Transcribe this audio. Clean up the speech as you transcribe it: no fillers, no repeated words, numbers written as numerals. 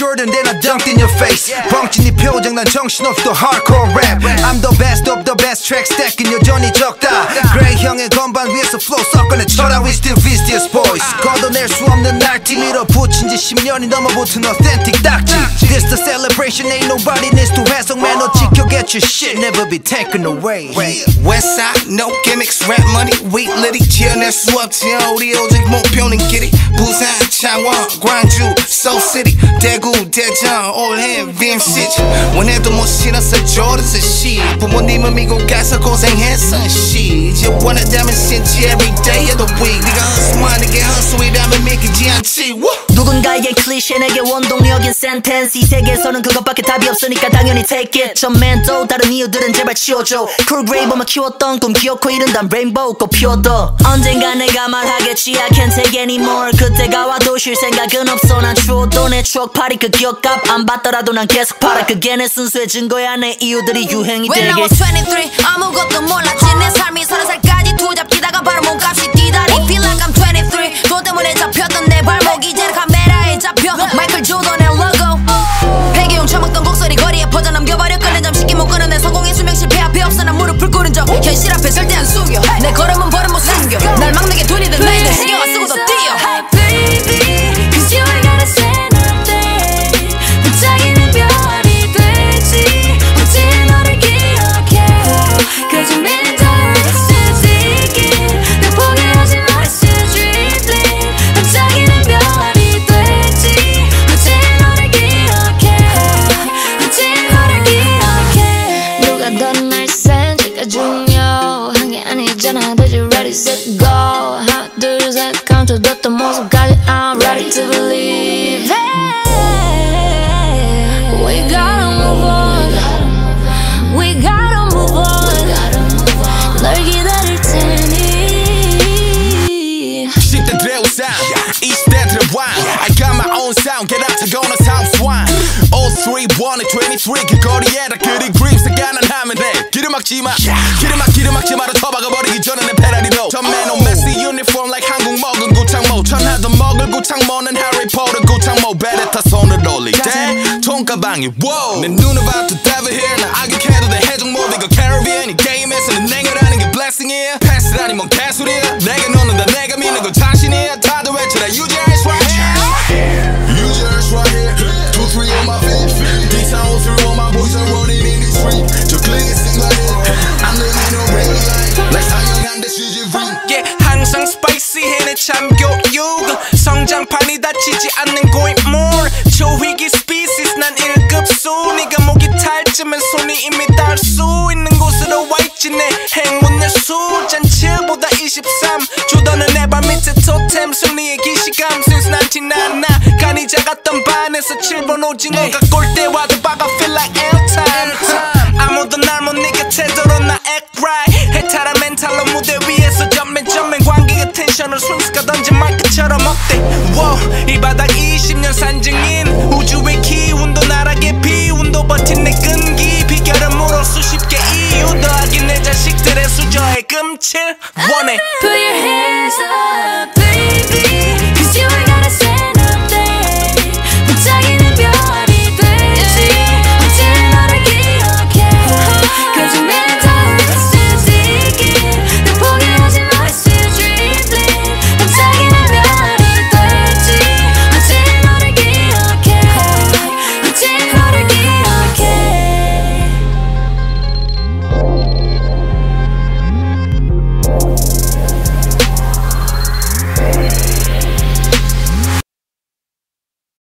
burden then I dunked in your face. 뻥친 네 표정 난 정신없이 또 hardcore rap. I'm the best of the best track stacking 여전히 적다. Grey 형의 건반 위에서 flow 섞어내 쳐라 we still vicious boys. 걷어낼 수 없는 날티 밀어붙인 지 10년이 넘어붙은 authentic 딱지. This the celebration ain't nobody needs to 해석 man 너 지켜 get your shit never be taken away. Westside no gimmicks rap money weak litty 지어낼 수 없지 우리 오직 목표는 길이. 부산 창원 광주 Seoul City 대구 대전 올해 VMC지. 원해도 못 신었어 조르스 씨. 부모님은 미국 가서 고생했어 씨. 이제 원하다면 신지 every day of the week. 네가 허스만하게 허스위라면 믿기지 않지. 누군가의 클리셰 내게 원동력인 센텐스. 이 세계에서는 그것밖에 답이 없으니까 당연히 take it. 전맨도 다른 이유들은 제발 치워줘. 쿨 그레이버만 키웠던 꿈 기어코 이른단 레인보우 꽃 피워도 언젠가 내가 말하겠지 I can't take anymore. 그때가 와도 쉴 생각은 없어. 난 추워도 내 추억팔이 그 기억값 안 받더라도 난 계속 팔아. 그게 내 순수의 증거야. 내 이유들이 유행이 되게. When I was 23 아무것도 몰랐지. 내 삶이 30살까지 투잡기다가 바로 몸값이 뛰다니. Feel like I'm 23 돈 때문에 잡혔던 내 발목 이제는 카메라에 잡혀. 마이클 조던의 로고 폐기용 처먹던 곡소리 거리에 퍼져 넘겨버려. 끊는 점 쉽게 못 끊어. 내 성공의 수명 실패 앞에 없어. 난 무릎을 꿇은 적 현실 앞에 절대 안 숙여. 내 걸음은 버릇 못 숨겨. 날 막내게 돈이든 나이든 신경 안 쓰고 더 뛰어. Hey baby cause you ain't gotta say nothing. 반짝이는 별이 되지 어찌 너를 기억해. Cause you made it all this is it. 날 포기하지 마 this is dreaming. 반짝이는 별이 되지 어찌 너를 기억해. 어찌 너를 기억해. 누가 더 날 센 지가 중요한 게 아니잖아. That you ready set go. 하나 둘 셋 감춰뒀던 모습까지 I'm ready to believe it. We gotta move on. We gotta move on. 널 기다릴 테니. 10대 드레우상 20대 드레왕 I got my own sound get up to go on a house wine. 03, 1, 23 길거리에다 그리 그림 색깔난 하면 돼. 길을 막지마 길을 막지마로 처박아버리기 전에 내 페라리로 전맨 on messy uniform like 한국 먹은 구창모. 천하도 먹을 구창모는 해리포터 구창모. 베레타 손을 올릴 때 돈가방이 wow. 내 눈을 봐도 devil here 나 악역해도 돼 해적 모비가 캐리비안. 이 게임에서는 냉혈하는 게 blessing이야. 패스라니 뭔 개소리야. 내가 넣는다 내가 믿는 건 자신이야. 다들 외쳐라 you just right here. You just right here. 2, 3 on my feet. D-Town 3 on my boys are running in the street. 저 클릭이 쓴 거야. I'm living a real life. Like 사용한 데 시집이. Yeah, 항상 spicy해 내 참교육. 성장판이 닫히지 않는 고인물. 조휘기 species 난 1급수. 네가 목이 탈쯤엔 손이 이미 닿을 수 있는 곳으로 와있지. 내 행운의 수 잔치보다 23 주더는 내 발 밑에 토템. 승리의 기시감 since 1999 나 간이 작았던 반에서 7번 오징어가 꼴대와도 박아 feel like airtime. 아무도 날 못 네 곁에 들어 나 act right. 해탈한 멘탈로 무대 위에서 전맨 관객의 텐션을 순수가 던진 마이크처럼 어때. wow, 이 바닥 20년 산증인 우주의 기운도 나락의 비운도 버틴 내 끈기. 비결은 물어 수십 개 이유 더하기 내 자식들의 수저에 금칠 원해. Put your hands up baby.